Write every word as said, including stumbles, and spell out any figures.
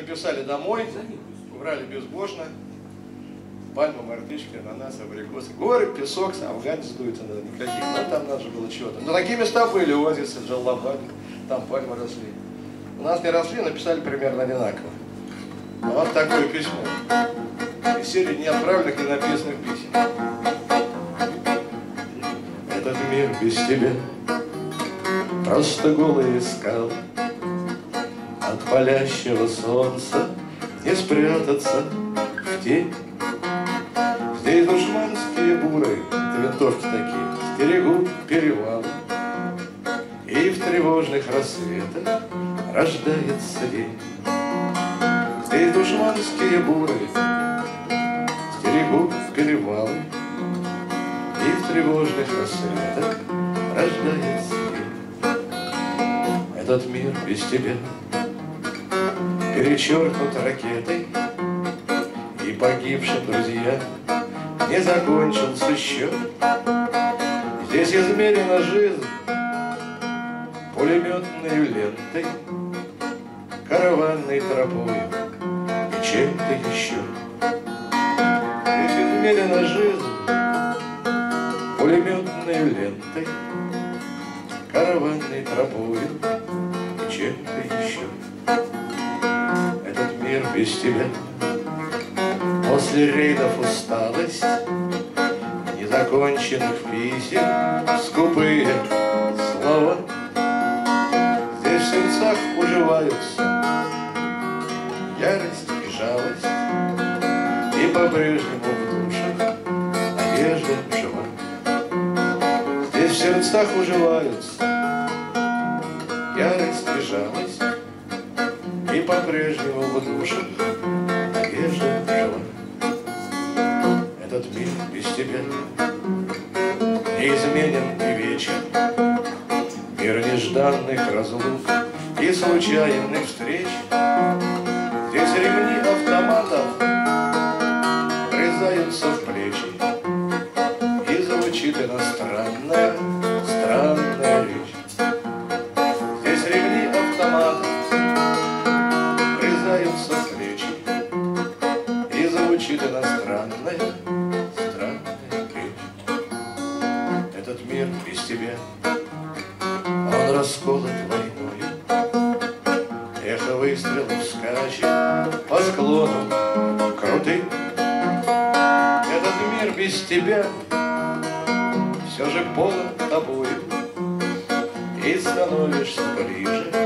написали домой, убрали безбожно. Пальма, мартышки, ананасы, абрикосы. Горы, песок, афганец дуется, надо никаких. Но там надо же было чего-то. Но такие места были, оазисы, Джаллабад, там пальмы росли. У нас не росли, написали примерно одинаково. А вот такое письмо. Из серии неотправленных и написанных писем. Этот мир без тебя просто голые скалы. От палящего солнца не спрятаться в тень. Здесь душманские буры, это винтовки такие, стерегут перевалы. И в тревожных рассветах рождается день. Здесь душманские буры стерегут перевалы. И в тревожных рассветах рождается день. Этот мир без тебя перечеркнут ракетой, и погибшим друзьям не закончился счет. Здесь измерена жизнь пулеметной лентой, караванной тропой и чем-то еще. Здесь измерена жизнь пулеметной лентой, караванной тропой и чем-то еще. Этот мир без тебя. После рейдов усталость незаконченных писем, скупые слова. Здесь в сердцах уживаются ярость и жалость, и по-прежнему в душах надежда жива. Здесь в сердцах уживаются ярость и жалость, и по-прежнему в душах надежда жива. Этот мир без тебя неизменен и вечен. Мир нежданных разлук и случайных встреч. Здесь ремни автоматов врезаются в плечи, и звучит иностранная, странная речь. Здесь ремни автоматов врезаются в плечи, и звучит иностранная, мир без тебя, он расколот войною. Эхо выстрелов скачет по склонам крутым. Этот мир без тебя все же полон тобою, и становишься ближе